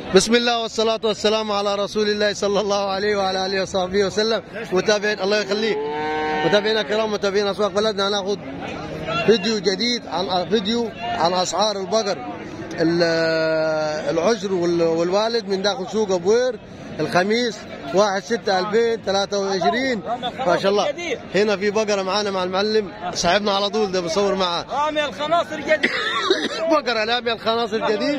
بسم الله والصلاة والسلام على رسول الله صلى الله عليه وعلى آله وصحبه وسلم. متابعين الله يخليك، متابعينا الكرام، متابعين أسواق بلدنا، هناخد فيديو جديد عن أسعار البقر العشر والوالد من داخل سوق أبوير الخميس 1/6/2023. ما شاء الله. هنا في بقرة معانا مع المعلم صاحبنا على طول ده بصور معاه. رامي الخناصر جديد. بقرة رامي الخناصر جديد.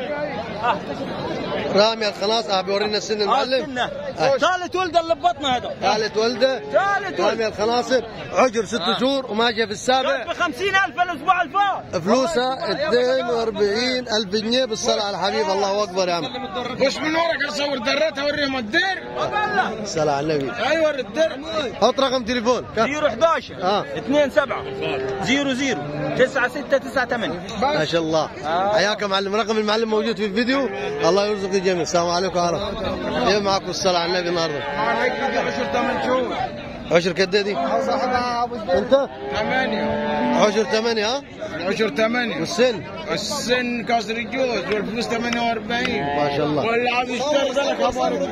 رامي الخناصر بيورينا السن المعلم. ثالث ولده اللي ببطنه هذا. ثالث ولده. رامي الخناصر عجر 6 شهور وماشيه في السابع. ب 50,000 الاسبوع اللي فات. فلوسها 42,000 جنيه بالصلاة على الحبيب. الله اكبر يا عم. وش من ورك اصور درتها اوريهم الدير. الصلاة على النبي. ايوه الدير. حط رقم تليفون 011 27 00 9698. ما شاء الله. حياك يا معلم. رقم المعلم موجود في الفيديو. الله يرزق الجميع. السلام عليكم ورحمة الله. ايه معكم الصلاة على النبي النهارده. معك 10 8 شهور. عشر قد ايه دي؟ انت؟ 8. عشر 8 ها؟ عشر 8. والسن؟ السن كسر الجوز والفلوس 48. ما شاء الله. واللي عاوز يشتري لك حمار.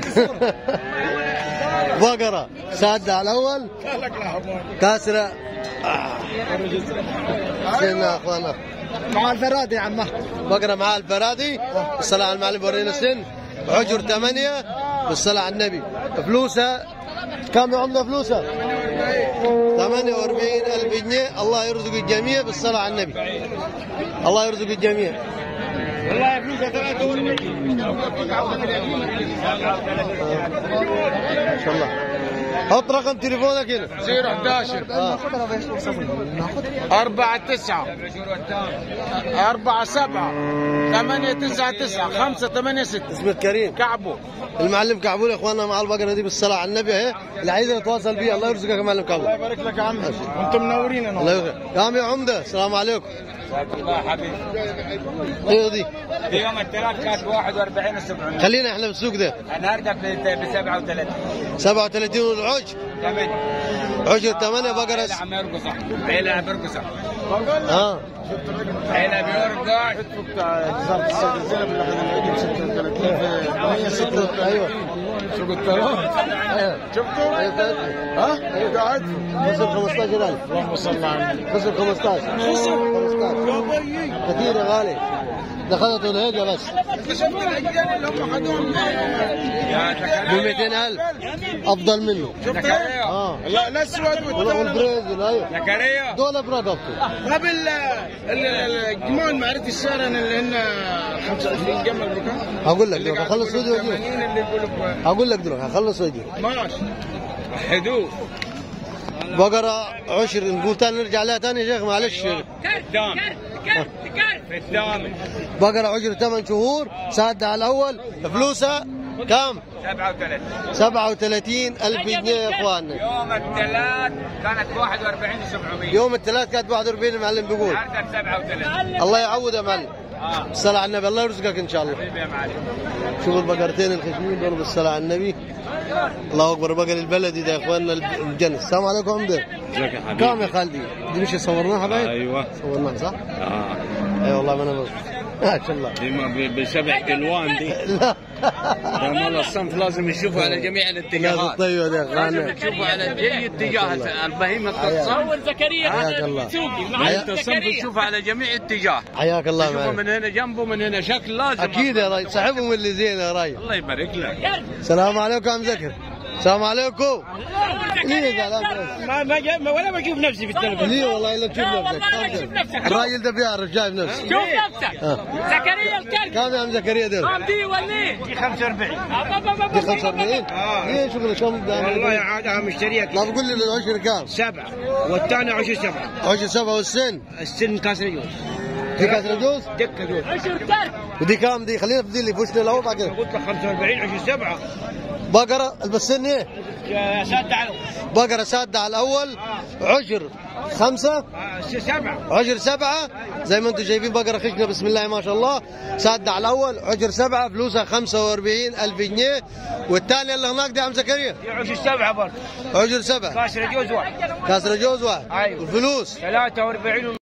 بقرة سادة على الأول كاسرة سن يا اخوانا مع الفرادي يا عمه. بقرة مع الفرادي. الصلاة على المعلم ورينا السن. عجر 8 بالصلاة على النبي. فلوسها كم يا عمنا؟ فلوسها 48,000 جنيه. الله يرزق الجميع بالصلاة على النبي. الله يرزق الجميع. والله فلوسها 43. ما شاء الله. حط رقم تليفونك هنا. 011 49 47 899 586. اسمك كريم كعبو. المعلم كعبو يا اخواننا مع البقره دي بالصلاه على النبي اهي. اللي عايز يتواصل بيه الله يرزقك يا معلم كعبو. الله يبارك لك يا عم. انتم منورين. الله يبارك. يا عم يا عمده السلام عليكم. الله حبيبي. ايه دي؟ يوم الثلاث كانت 41 و700. خلينا احنا بالسوق ده. النهارده ب 37. 37 والعج. عجر 8 بقره. عم يرقص. عيله بيرقص. اه عيله بيرقص. ايوه شو قلت له؟ شفتوا؟ ها؟ قاعد خسر 15,000. اللهم صل على النبي. خسر 15. خسر 15 كثير يا غالي. دخلته الهيجة بس شفت العيال اللي هم خدوهم ب 200,000 افضل منه. شفت؟ لا الاسود والبريزل. ايوه زكريا دول برقبته. قبل الجمال معرفة الشارع اللي هن 25 جمل بكام؟ هقول لك دلوقتي هخلص فيديو واجيب. اللي يقولوا هقول لك دلوقتي هخلص واجيب. ماشي. حدود بقرة عشر نقول تاني نرجع لها تاني يا شيخ معلش. الثامن بقرة عشر 8 شهور سادة على الأول. فلوسها كم؟ 37,000 جنيه يا اخواننا. يوم الثلاث كانت 41,700. يوم الثلاث كانت 41 المعلم بيقول. النهارده 37. الله يعوض يا معلم. الصلاة على النبي. الله يرزقك ان شاء الله. حبيبي يا معلم. شوفوا البقرتين الخشمين دول بالصلاة على النبي. الله اكبر. بقر البلدي ده يا اخواننا الجنة. السلام عليكم عمده. ازيك يا حبيبي؟ كم يا خالدي؟ دي مش صورناها باين؟ ايوه صورناها صح؟ اي والله ما انا ما شاء الله. دي ما بشبه كلوان دي. لا والله الصنف لازم يشوفوا على جميع الاتجاهات. طيب يا لازم اخواننا. تشوفوا على جميع اتجاهات البهيمة الصنف. زكريا حياك الله. انت الصنف تشوفه على جميع اتجاه. حياك الله تشوفه معنا. من هنا جنبه من هنا شكل لازم. اكيد يا راي صاحبهم اللي زين يا راي. الله يبارك لك. السلام عليكم عم زكر. السلام عليكم. ليه زعلان بس؟ ما ولا بشوف نفسي في التلفزيون. ليه والله الا تشوف والله لا نفسك. بشوف نفسك. الراجل ده بيعرف شايف نفسه. شوف نفسك. زكريا الكلب. كم يا عم زكريا دول؟ عمدي وليه؟ دي 45. دي 45. ليه شغل كم ده؟ والله عادها مشتريات. ما بقول لي العشر كم؟ 7 والثاني 10 7. عشر 7 والسن؟ السن كاسر جوز. دي كسر جوز؟ دكه جوز. عشر كلب. ودي كام دي؟ خلينا في دي اللي بوشنا الاول بعد كده. قلت لك 45 10 7. بقرة السن ايه؟ سد على بقرة سادة على الأول. عشر 5 7. عشر 7 زي ما انتم شايفين. بقرة خشنة بسم الله ما شاء الله. سادة على الأول. عشر 7 فلوسها 45,000 جنيه. والثانية اللي هناك دي عم زكريا؟ عشر 7 برضه. عشر 7 كاسر جوز واحد. كاسر جوز واحد. أيوه. والفلوس 43